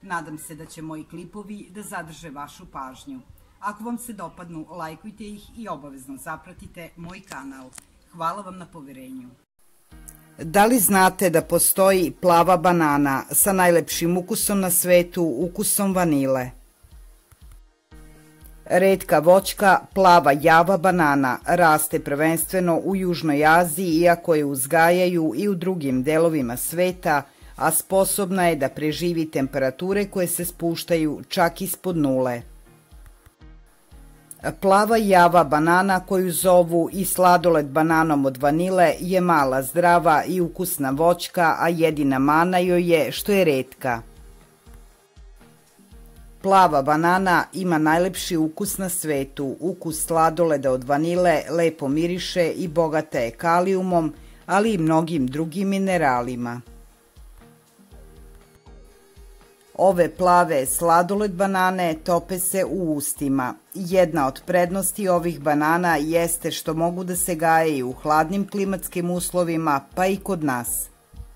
Nadam se da će moji klipovi da zadrže vašu pažnju. Ako vam se dopadnu, lajkujte ih i obavezno zapratite moj kanal. Hvala vam na poverenju. Da li znate da postoji plava banana sa najlepšim ukusom na svetu, ukusom vanile? Retka voćka, plava java banana, raste prvenstveno u Južnoj Aziji, iako je uzgajaju i u drugim delovima sveta, a sposobna je da preživi temperature koje se spuštaju čak ispod nule. Plava java banana, koju zovu i sladoled bananom od vanile, je mala, zdrava i ukusna voćka, a jedina mana joj je što je retka. Plava banana ima najlepši ukus na svetu, ukus sladoleda od vanile, lepo miriše i bogata je kalijumom, ali i mnogim drugim mineralima. Ove plave sladoled banane tope se u ustima. Jedna od prednosti ovih banana jeste što mogu da se gaje i u hladnim klimatskim uslovima, pa i kod nas.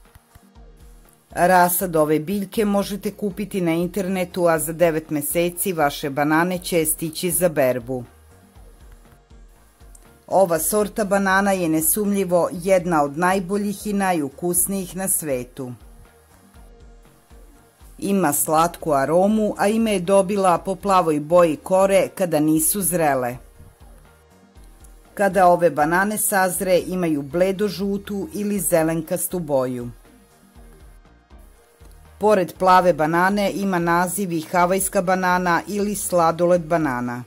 Rasad ove biljke možete kupiti na internetu, a za 9 meseci vaše banane će stići za berbu. Ova sorta banana je nesumnjivo jedna od najboljih i najukusnijih na svetu. Ima slatku aromu, a ime je dobila po plavoj boji kore kada nisu zrele. Kada ove banane sazre, imaju bledo-žutu ili zelenkastu boju. Pored plave banane ima naziv i havajska banana ili sladoled banana.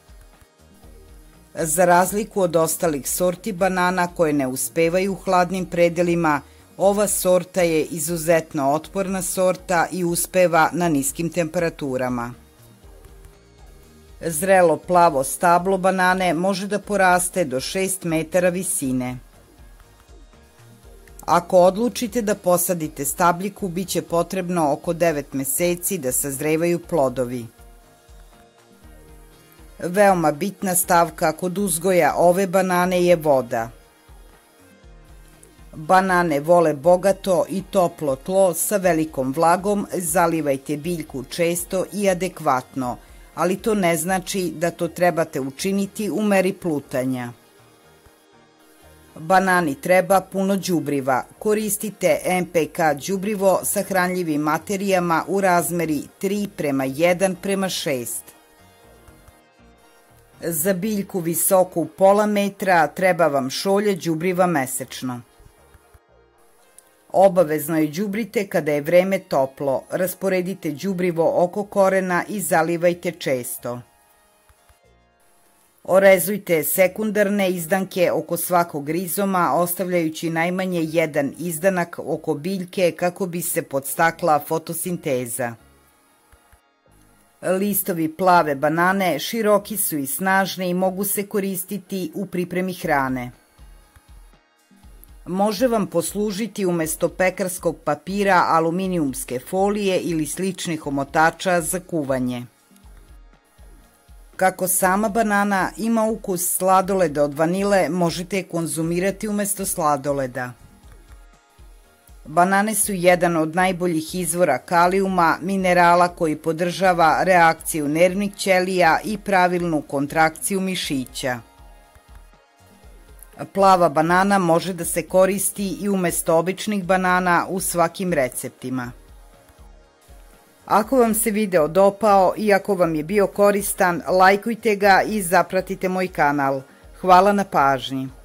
Za razliku od ostalih sorti banana koje ne uspevaju u hladnim predelima, ova sorta je izuzetno otporna sorta i uspeva na niskim temperaturama. Zrelo plavo stablo banane može da poraste do 6 metara visine. Ako odlučite da posadite stabljiku, bit će potrebno oko 9 meseci da sazrevaju plodovi. Veoma bitna stavka kod uzgoja ove banane je voda. Banane vole bogato i toplo tlo sa velikom vlagom, zalivajte biljku često i adekvatno, ali to ne znači da to trebate učiniti u meri plutanja. Banani treba puno đubriva. Koristite NPK đubrivo sa hranljivim materijama u razmeri 3:1:6. Za biljku visoku pola metra treba vam šolje đubriva mesečno. Obavezno je đubrite kada je vreme toplo, rasporedite đubrivo oko korena i zalivajte često. Orezujte sekundarne izdanke oko svakog rizoma, ostavljajući najmanje jedan izdanak oko biljke kako bi se podstakla fotosinteza. Listovi plave banane široki su i snažni i mogu se koristiti u pripremi hrane. Može vam poslužiti umesto pekarskog papira, aluminijumske folije ili sličnih omotača za kuvanje. Kako sama banana ima ukus sladoleda od vanile, možete je konzumirati umesto sladoleda. Banane su jedan od najboljih izvora kalijuma, minerala koji podržava reakciju nervnih ćelija i pravilnu kontrakciju mišića. Plava banana može da se koristi i umesto običnih banana u svakim receptima. Ako vam se video dopao i ako vam je bio koristan, lajkujte ga i zapratite moj kanal. Hvala na pažnji.